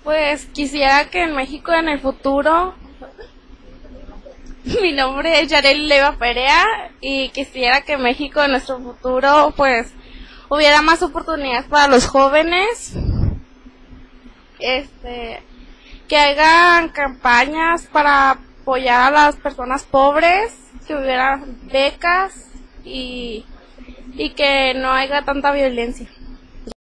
Pues quisiera que en México en el futuro, mi nombre es Yareli Leiva Perea y quisiera que en México en nuestro futuro pues hubiera más oportunidades para los jóvenes, que hagan campañas para apoyar a las personas pobres, que hubiera becas y que no haya tanta violencia.